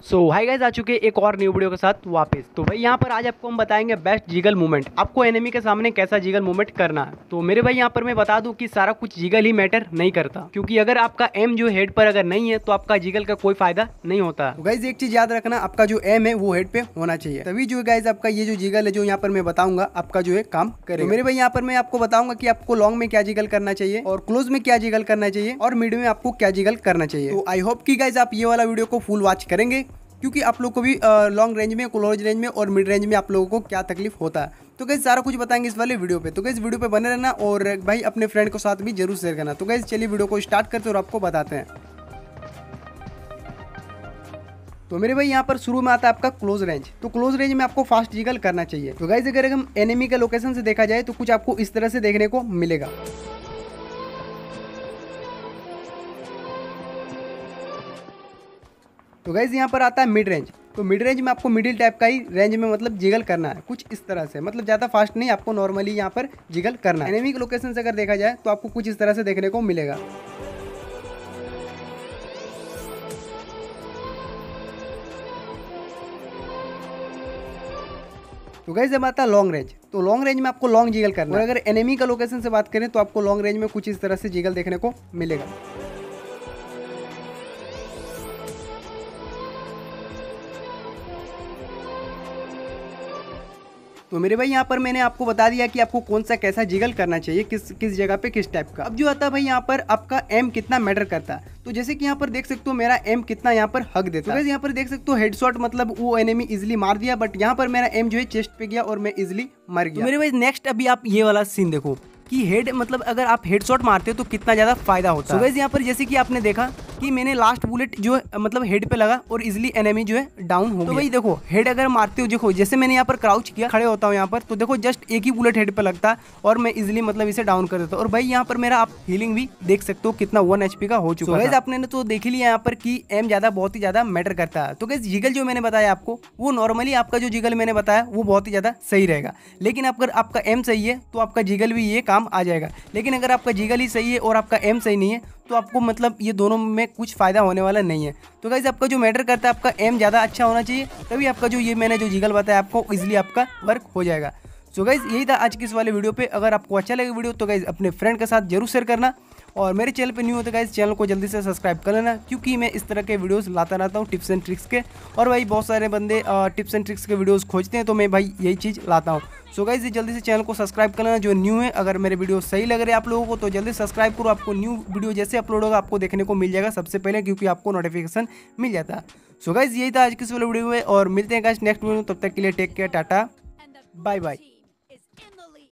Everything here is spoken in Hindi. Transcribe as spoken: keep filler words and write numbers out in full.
सो हाय गाइस, आ चुके हैं एक और न्यू वीडियो के साथ वापस। तो भाई यहाँ पर आज आपको हम बताएंगे बेस्ट जिगल मूवमेंट, आपको एनिमी के सामने कैसा जिगल मूवमेंट करना है। तो मेरे भाई यहाँ पर मैं बता दूं कि सारा कुछ जिगल ही मैटर नहीं करता, क्योंकि अगर आपका एम जो हेड पर अगर नहीं है तो आपका जिगल का कोई फायदा नहीं होता। तो गाइज एक चीज याद रखना, आपका जो एम है वो हेड पे होना चाहिए, तभी जो गाइज आपका ये जो जिगल है जो यहाँ पर मैं बताऊंगा आपका जो है काम करेगा। तो मेरे भाई यहाँ पर मैं आपको बताऊंगा कि आपको लॉन्ग में क्या जिगल करना चाहिए और क्लोज में क्या जिगल करना चाहिए और मिड में आपको क्या जिगल करना चाहिए। तो आई होप कि गाइज आप ये वाला वीडियो को फुल वॉच करेंगे, क्योंकि आप लोग को भी लॉन्ग रेंज में, क्लोज रेंज में और मिड रेंज में आप लोगों को क्या तकलीफ होता है। तो गाइस सारा कुछ बताएंगे इस वाले वीडियो पे। तो गाइस वीडियो पे बने रहना और भाई अपने फ्रेंड के साथ भी जरूर शेयर करना। तो गाइस चलिए वीडियो को स्टार्ट करते और आपको बताते हैं। तो मेरे भाई यहाँ पर शुरू में आता है आपका क्लोज रेंज। तो क्लोज रेंज में आपको फास्ट जिगल करना चाहिए। तो गाइस अगर हम एनिमी के लोकेशन से देखा जाए तो कुछ आपको इस तरह से देखने को मिलेगा। तो गाइज यहाँ पर आता है मिड रेंज। तो मिड रेंज में आपको मिडिल टाइप का ही रेंज में मतलब जिगल करना है, कुछ इस तरह से, मतलब ज़्यादा फास्ट नहीं, आपको नॉर्मली यहाँ पर जिगल करना है। एनिमी के लोकेशन से अगर देखा जाए तो आपको कुछ इस तरह से देखने को मिलेगा। तो गाइस जब आता है लॉन्ग रेंज, तो लॉन्ग रेंज में आपको लॉन्ग जिगल करना है। और अगर एनिमी का लोकेशन से बात करें तो आपको लॉन्ग रेंज में कुछ इस तरह से जिगल देखने को मिलेगा। तो मेरे भाई यहाँ पर मैंने आपको बता दिया कि आपको कौन सा कैसा जिगल करना चाहिए, किस किस जगह पे किस टाइप का। अब जो आता है भाई यहाँ पर आपका एम कितना मैटर करता है। तो जैसे कि यहाँ पर देख सकते हो मेरा एम कितना यहाँ पर हक देता है। तो यहाँ पर देख सकते हो हेडशॉट, मतलब वो एनिमी इजिली मार दिया, बट यहाँ पर मेरा एम जो है चेस्ट पे गया और मैं इजिली मर गया। तो मेरे भाई नेक्स्ट अभी आप ये वाला सीन देखो कि हेड, मतलब अगर आप हेडशॉट मारते हो तो कितना ज्यादा फायदा होता है। तो यहाँ पर जैसे कि आपने देखा कि मैंने लास्ट बुलेट जो है मतलब हेड पे लगा और इजिली एनिमी जो है डाउन हो गया। तो भाई देखो हेड अगर मारते हो, देखो जैसे मैंने यहाँ पर क्राउच किया, खड़े होता हूँ यहाँ पर, तो देखो जस्ट एक ही बुलेट हेड पे लगता है और मैं इजिली मतलब इसे डाउन कर देता हूँ। और भाई यहाँ पर मेरा आप हीलिंग भी देख सकते हो कितना वन एचपी का हो चुका है। आपने तो देख ही लिया यहाँ पर कि एम ज्यादा बहुत ही ज्यादा मैटर करता है। तो गाइस जिगल जो मैंने बताया आपको, वो नॉर्मली आपका जो जिगल मैंने बताया वो बहुत ही ज्यादा सही रहेगा, लेकिन अगर आपका एम सही है तो आपका जिगल भी ये काम आ जाएगा। लेकिन अगर आपका जिगल ही सही है और आपका एम सही नहीं है तो आपको मतलब ये दोनों में कुछ फायदा होने वाला नहीं है। तो गाइस आपका जो मैटर करता है आपका एम ज़्यादा अच्छा होना चाहिए, तभी आपका जो ये मैंने जो जिगल बताया आपको इजीली आपका वर्क हो जाएगा। सो गाइस यही था आज की इस वाले वीडियो पे। अगर आपको अच्छा लगे वीडियो तो गाइस अपने फ्रेंड के साथ जरूर शेयर करना, और मेरे चैनल पे न्यू होते गाइस चैनल को जल्दी से सब्सक्राइब कर लेना, क्योंकि मैं इस तरह के वीडियोस लाता रहता हूँ टिप्स एंड ट्रिक्स के। और भाई बहुत सारे बंदे टिप्स एंड ट्रिक्स के वीडियोस खोजते हैं, तो मैं भाई यही चीज़ लाता हूँ। सो गाइस जल्दी से चैनल को सब्सक्राइब कर लेना जो न्यू है। अगर मेरे वीडियो सही लग रहे हैं आप लोगों को तो जल्दी सब्सक्राइब करो, आपको न्यू वीडियो जैसे अपलोड होगा आपको देखने को मिल जाएगा सबसे पहले, क्योंकि आपको नोटिफिकेशन मिल जाता है। सो गाइस यही था आज की इस वाले वीडियो में, और मिलते हैं गाइस नेक्स्ट वीडियो में। तब तक के लिए take care, tata, bye bye.